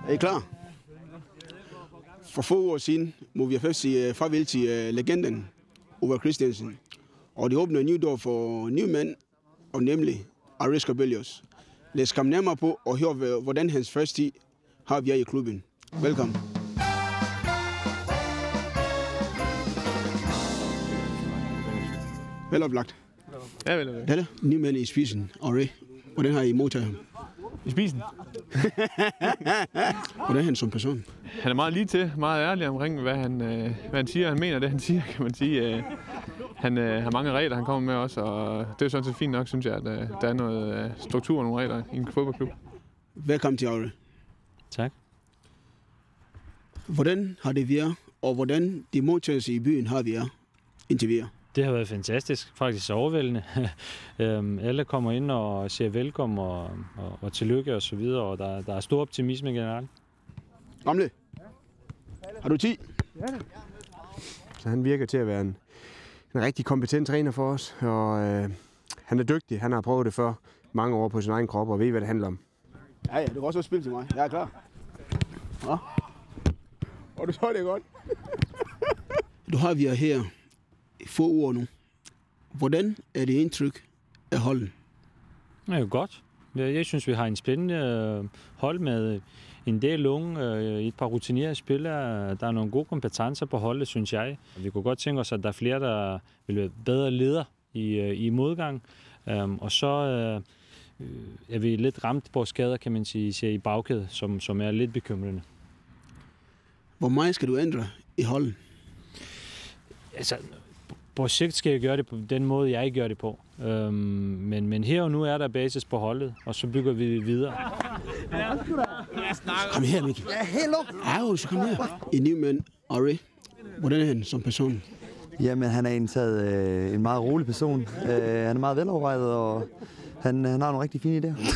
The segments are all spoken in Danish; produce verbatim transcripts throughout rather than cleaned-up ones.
Er I klar? For få år siden må vi først sige farvel til uh, legenden Ove Christiansen. Og det åbner en ny dør for nye mænd, og nemlig Aris Corbellius. Lad os komme nærmere på og høre, hvordan hans første tid har vi i klubben. Velkommen. Vel oplagt. Ja, vel oplagt. Ja, det. Nye mænd i spisen. Aris, hvordan har I modtaget ham? I spisen? Hvordan er han som person? Han er meget lige til, meget ærlig omkring, hvad han, øh, hvad han siger. Han mener det, han siger, kan man sige. Øh, han øh, har mange regler, han kommer med også, og det er sådan set fint nok, synes jeg, at øh, der er noget øh, struktur og nogle regler i en fodboldklub. Velkommen til Aure. Tak. Hvordan har det været, og hvordan de modtagelse i byen har været indtil videre? Det har været fantastisk, faktisk overvældende. Alle kommer ind og siger velkommen og, og, og tillykke og så videre, og der, der er stor optimisme generelt. Gamle, har du tid? Ja. Så han virker til at være en, en rigtig kompetent træner for os, og øh, han er dygtig. Han har prøvet det før mange år på sin egen krop, og ved, hvad det handler om. Ja, ja, du kan også spille til mig. Jeg er klar. Ja. Og du så det godt. Du har vi her i få uger nu. Hvordan er det indtryk af holdet? Det er jo godt. Jeg synes, vi har en spændende hold med en del unge, et par rutinerede spillere. Der er nogle gode kompetencer på holdet, synes jeg. Vi kunne godt tænke os, at der er flere, der vil være bedre ledere i, i modgang. Og så er vi lidt ramt på skader, kan man sige, i bagkædet, som, som er lidt bekymrende. Hvor meget skal du ændre i holdet? Altså, på sigt skal jeg gøre det på den måde, jeg gør det på. Øhm, men, men her og nu er der basis på holdet, og så bygger vi videre. Kom her, Mikkel. Ja, hello. Ja, så kom her. En ny mand, Ari. Hvordan er han som person? Jamen, han er indtaget øh, en meget rolig person. Øh, han er meget velovervejet, og han, han har nogle rigtig fine idéer.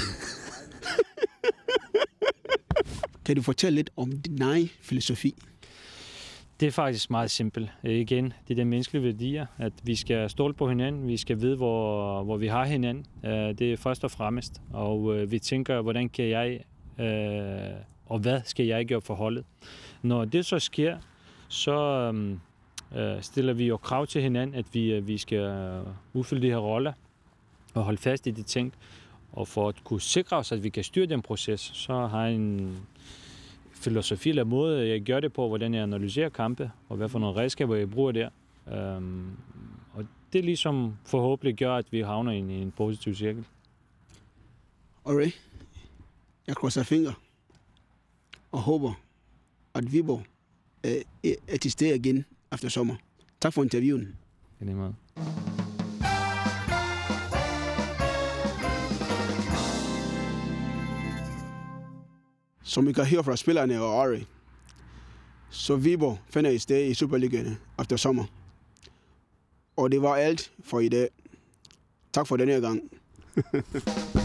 Kan du fortælle lidt om din egen filosofi? Det er faktisk meget simpelt. Igen, det er de menneskelige værdier, at vi skal stole på hinanden, vi skal vide, hvor, hvor vi har hinanden. Det er først og fremmest. Og vi tænker, hvordan kan jeg, og hvad skal jeg gøre for holdet? Når det så sker, så stiller vi jo krav til hinanden, at vi, vi skal udfylde de her roller og holde fast i de ting. Og for at kunne sikre os, at vi kan styre den proces, så har jeg en filosofi eller måde, jeg gør det på, hvordan jeg analyserer kampe, og hvad for nogle redskaber jeg bruger der. Um, og det ligesom forhåbentlig gør, at vi havner i en, i en positiv cirkel. Alright. Jeg krydser fingre og håber, at Viborg er, er til stede igen efter sommer. Tak for interviewen. Det er meget. Som vi kan høre fra spillerne og Ari, så Viborg finder i sted i Superligaen efter sommer. Og det var alt for i dag. Tak for denne gang.